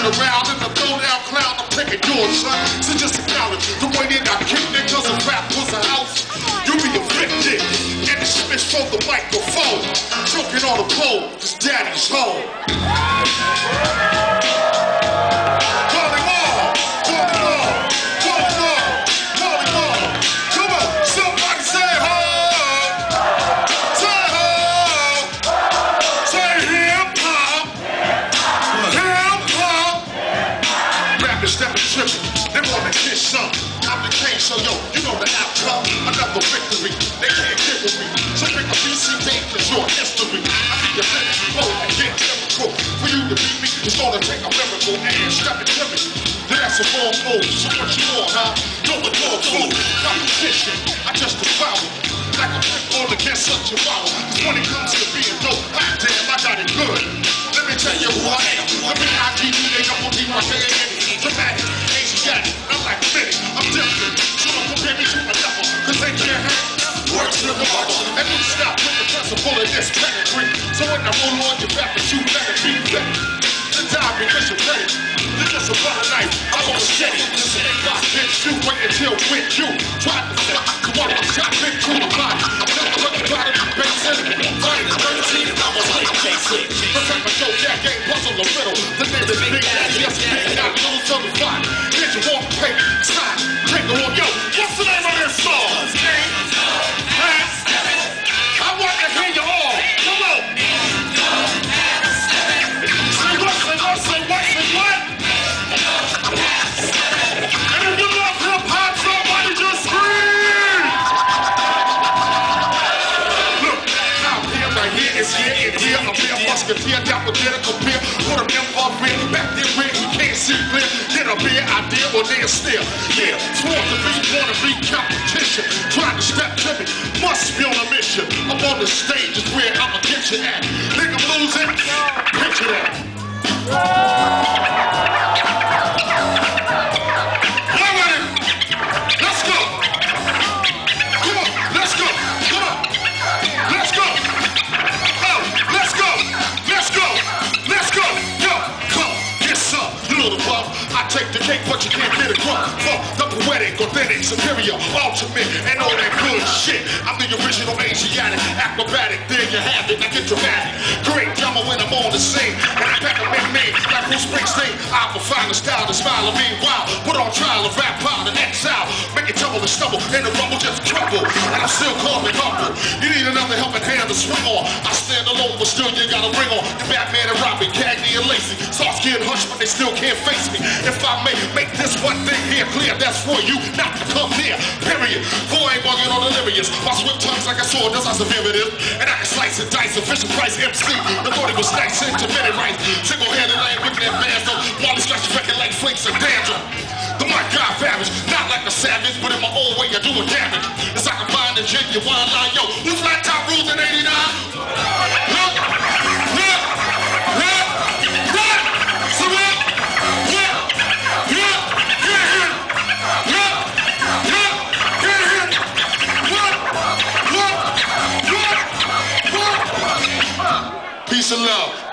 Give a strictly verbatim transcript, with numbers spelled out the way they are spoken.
around in the throwdown clown, I'm taking yours, son. So just acknowledge the way they got kicked in cause the rap was a house. You be evicted and dismissed from the microphone. Choking on the pole, cause daddy's home. They wanna get some. I'm the king, so yo, you know the outcome. Another victory, they can't get with me. So pick a B C D, cause you're history. I think you're ready to roll and get typical. For you to beat me, it's gonna take a miracle and step it to me. That's a wrong move, so what you want, huh? Know the dog food, competition, I just devour. Like a pit bull against such a power. Cause when it comes to being dope, hot damn, I got it good. Let me tell you who I am. Let me I G D, they don't want to my head. Dramatic, Asiatic, I'm like Fitty, I'm different. So don't compare me to another, cause they can't hang. Works to the mother, and we stop with the principle of this pedigree. So when I roll on your back, you better be ready to die because you're ready. You're just a butter knife, I'm on steady. This ain't got bitch, you wait until when you try to stop. Come on, I'm shot, big cool body. I'm never looking body, basic. Fighting the thirteen, I was like Jason. Protect my show, Jack ain't puzzle the riddle. The name is Big Daddy, yes, Big Daddy, little Southern Fox. Did you walk, paper, sign, take the one, yo, what's the name of this song? I want to hear you all. Come on. Say what, say what, say what, say what? And if you love hip hop, somebody just scream. Look, out here, right here, it's here, and here, I'm here, musketeer, down with dinner, compare, put them in for real, back there where you can't see clear, get a beer idea, well, they're still, yeah, sworn to be, wanna be competition, trying to step to me, must be on a mission, I'm on the stage is where I'ma get you at, nigga losing, picture that. Let's go. Come on, let's go. Come on. Let's go. Oh, let's go. Let's go. Let's go. Yo, come, get some. You know the bump. I take the cake, but you can't get it crumb. Fuck the poetic, authentic, superior, ultimate, and all that good shit. I'm the original Asiatic, acrobatic. There you have it. I get dramatic. Great drama when I'm on the scene. And I pack a big name like Bruce Springsteen. I will find a style to smile and meanwhile put on trial of rap power and exile. Make it tumble and stumble, and the rumble just crumble. And I'm still calm and humble. You need another helping hand to swing on. I stand alone, but still you got a ring on. You Batman and Robin, Cagney and Lacey. Starts getting hushed, but they still can't face me. If I may make this one thing here clear, that's for you not to come near. Period. Boy ain't bugging on delirious. My swift tongue's like a sword, that's how severe it is. And I can slice and dice, a Fisher Price M C. The thought it was nice, intermittent right. Single-handed, I ain't whipping that bands though. Molly scratch your record like flakes and dandruff. The mic got savage, not like a savage, but in my own way of doing damage. It's like a find a genuine line, yo. Who flat top rules in eighty-nine? Look, look, look, look. So what? Look, look, get here. Look, look, get here. Look, look, look, look. Peace and love.